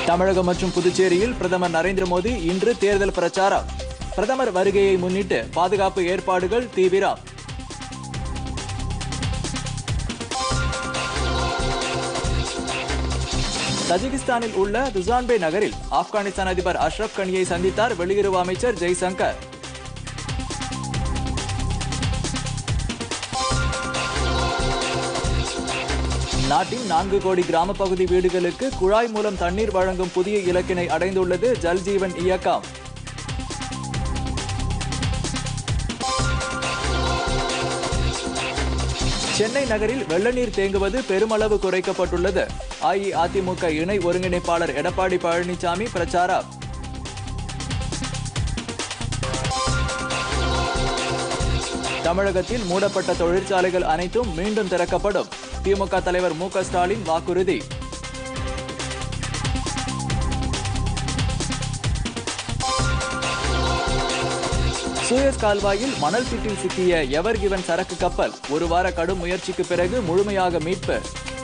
தமிழகம் மற்றும் புதுச்சேரியில் பிரதமர் நரேந்திர மோடி இன்று தேர்தல் பிரச்சாரம். பிரதமர் வருகையை முன்னிட்டு பாதுகாப்பு ஏற்பாடுகள் தீவிரம். தஜிகிஸ்தானில் உள்ள துசான்பே நகரில் ஆப்கானிஸ்தான் அதிபர் அஷ்ரப் கனியை சந்தித்தார் வெளியுறவு அமைச்சர் ஜெய்சங்கர். நாட்டின் 4 கோடி கிராம பகுதி வீடுகளுக்கு குழாய் மூலம் தண்ணீர் வழங்கும் புதிய இலக்கினை அடைந்துள்ளது ஜல்ஜீவன் இயக்கம். சென்னை நகரில் வெள்ள நீர் தேங்குவது பெருமளவு குறைக்கப்பட்டுள்ளது. அஇஅதிமுக இணை ஒருங்கிணைப்பாளர் எடப்பாடி பழனிசாமி பிரச்சாரம். தமிழகத்தில் மூடப்பட்ட தொழிற்சாலைகள் அனைத்தும் மீண்டும் திறக்கப்படும். திமுக தலைவர் மு.க. ஸ்டாலின் வாக்குறுதி. சூயஸ் கால்வாயில் மணல் திட்டில் சிக்கிய எவர் கிவன் சரக்கு கப்பல் 1 வார கடும் முயற்சிக்கு பிறகு முழுமையாக மீட்பு.